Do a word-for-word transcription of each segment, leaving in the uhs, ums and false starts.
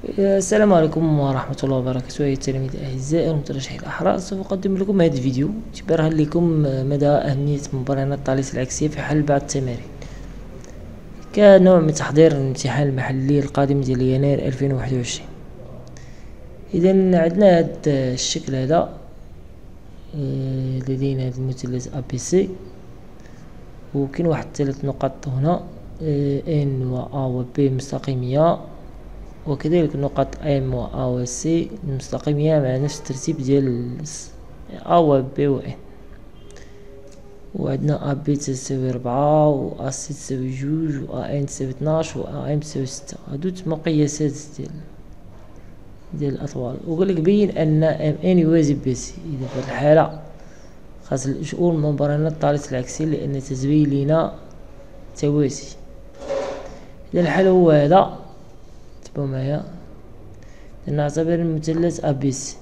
السلام عليكم ورحمة الله وبركاته. أيها التلاميذ الأعزاء المترشحين الأحرار، سوف أقدم لكم هذا الفيديو تبرهن لكم مدى أهمية مبرهنات الطالس العكسية في حل بعض التمارين كنوع من تحضير الامتحان المحلي القادم ديال يناير ألفين وواحد وعشرين. إذا عندنا هذا الشكل هذا، لدينا هذا المثلث أ بي سي، وكاين واحد ثلاث نقاط هنا ان و ا و بي مستقيمية، وكذلك نقاط ام و ا و سي مستقيمية مع نفس الترتيب ديال ا و بي و ان. وعندنا ا بي تساوي ربعة، و ا سي تساوي جوج، و ا ان تساوي اثناش، و ا ام تساوي ستة. هادو تما قياسات ديال ديال الاطوال. وقالك بين ان ام ان يوازي بي سي. اذا في هاد الحالة خاص الأول مبرهنات الطالس العكسي لأن تتبين لينا توازي. إذا الحل هو هذا، تبعو معايا. نعتبر المثلث أ بي سي،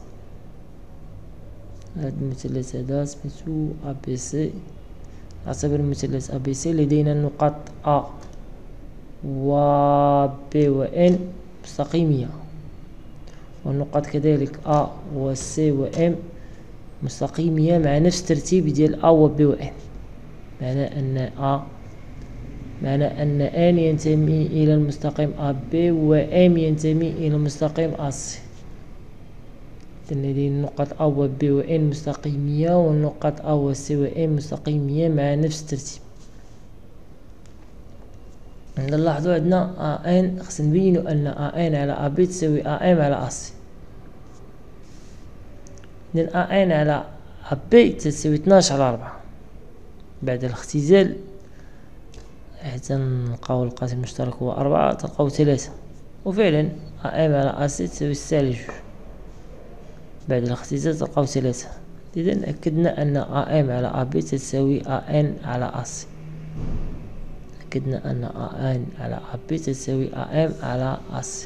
هذا المثلث هذا سميتو أ بي سي. نعتبر المثلث أ بي سي لدينا النقاط أ و بي و ان مستقيمية، والنقاط كذلك أ و سي و ام مستقيمية مع نفس الترتيب ديال ا و بي و ان. معنى ان ا معنى ان ان ينتمي الى المستقيم ا بي، و ام ينتمي الى المستقيم ا سي. لدينا النقاط ا و بي و ان مستقيمية، والنقاط ا و سي و ام مستقيمية مع نفس الترتيب. نلاحظوا عندنا ا ان، خصنا نبينو ان ا ان على ا بي تساوي ا ام على ا سي. إذن ا ان على ا بي تساوي اثناش على ربعة. بعد الاختزال حتى نلقاو القاسم المشترك هو أربعة، تلقاو ثلاثة، وفعلا ا ام على ا سي تساوي ستة على جوج. بعد الاختزال تلقاو ثلاثة. إذن أكدنا أن ا ام على ا بي تساوي ا ان على ا سي. أكدنا أن ا ان على ا بي تساوي ا ام على ا سي.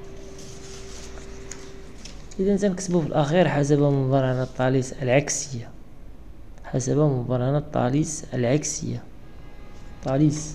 إذا تنكتبو في الأخير حسب مبرهنات الطالس العكسية. حسب مبرهنات الطالس العكسية. طالس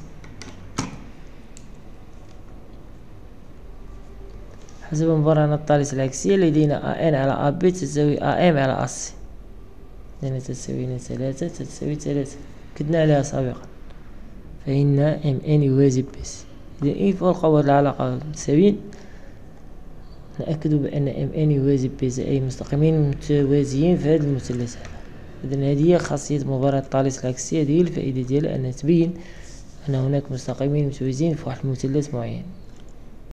حسب مبرهنات الطالس العكسية لدينا ا ان على ا بي تساوي ا ام على ا سي. لأن تساوي هنا ثلاثة تساوي ثلاثة، كدنا عليها سابقا، فإن ام ان يوازي بي سي. إذا إن فوق العلاقة متساويين، نأكد بأن ام ان يوازي بي سي، أي مستقيمين متوازيين في هذا المثلث هذا. إذن هذه هي خاصية مبرهنات الطالس العكسية، هذه الفائدة ديالها أنها تبين أن هناك مستقيمين متوازيين في واحد المثلث معين.